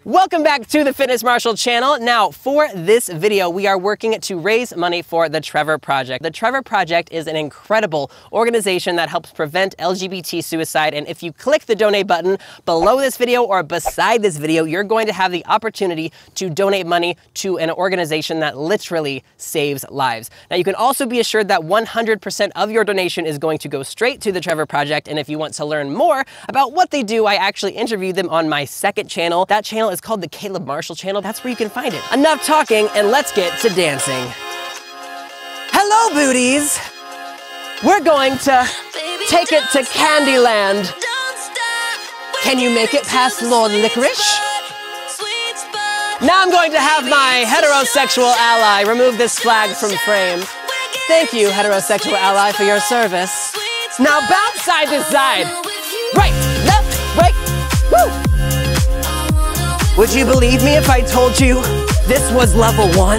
Welcome back to the Fitness Marshall channel. Now, for this video, we are working to raise money for the Trevor Project. The Trevor Project is an incredible organization that helps prevent LGBT suicide. And if you click the donate button below this video or beside this video, you're going to have the opportunity to donate money to an organization that literally saves lives. Now, you can also be assured that 100% of your donation is going to go straight to the Trevor Project. And if you want to learn more about what they do, I actually interviewed them on my second channel. That channel is called the Caleb Marshall channel. That's where you can find it. Enough talking and let's get to dancing. Hello, booties. We're going to take it to Candyland. Can you make it past Lord Licorice? Now I'm going to have my heterosexual ally remove this flag from frame. Thank you, heterosexual ally, for your service. Now bounce side to side. Right, left, right, woo! Would you believe me if I told you this was level 1?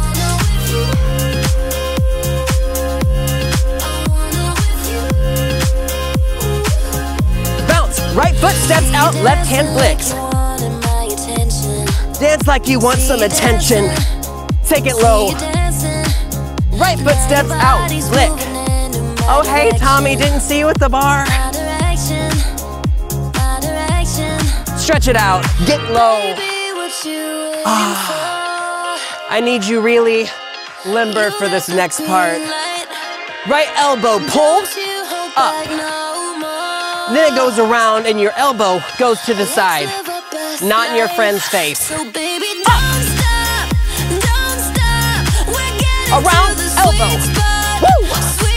Bounce, right foot steps out, left hand flicks. Dance like you want some attention. Take it low. Right foot steps out, flick. Oh hey Tommy, didn't see you at the bar. Stretch it out, get low. I need you really limber for this next part. Right elbow, pull up. Then it goes around and your elbow goes to the side, not in your friend's face. Up. Around elbow. Woo.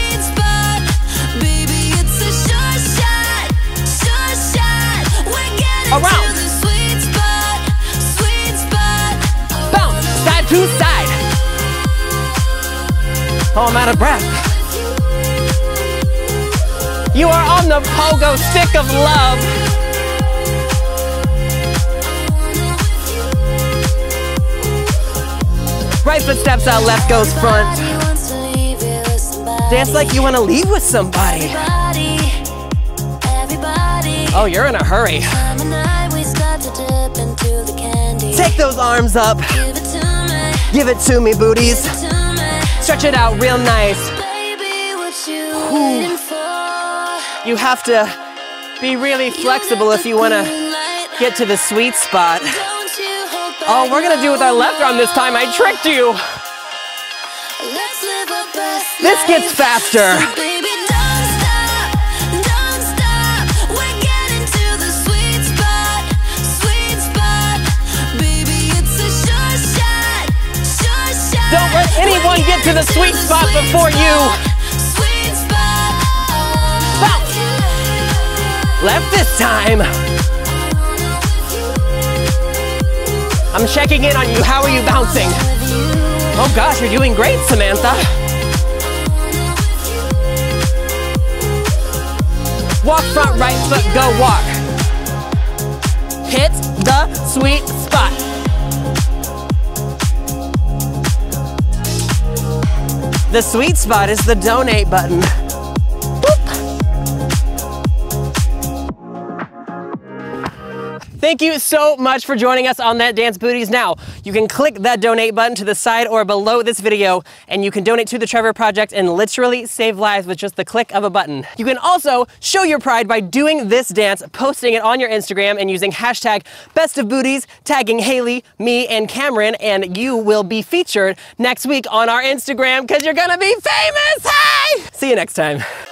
Around. Bounce, side to side. Oh, I'm out of breath. You are on the pogo stick of love. Right foot steps out, left goes front. Dance like you want to leave with somebody. Oh, you're in a hurry. Take those arms up. Give it to me, booties. Stretch it out real nice. Ooh. You have to be really flexible if you want to get to the sweet spot. Oh, we're gonna do it with our left arm this time. I tricked you. This gets faster. Don't let anyone get to the sweet spot before you. Bounce. Left this time. I'm checking in on you. How are you bouncing? Oh gosh, you're doing great, Samantha. Walk front, right foot, go walk. Hit the sweet spot. The sweet spot is the donate button. Thank you so much for joining us on That Dance Booties. Now, you can click that donate button to the side or below this video, and you can donate to the Trevor Project and literally save lives with just the click of a button. You can also show your pride by doing this dance, posting it on your Instagram, and using hashtag #BestOfBooties, tagging Haley, me, and Cameron, and you will be featured next week on our Instagram because you're gonna be famous. Hey! See you next time.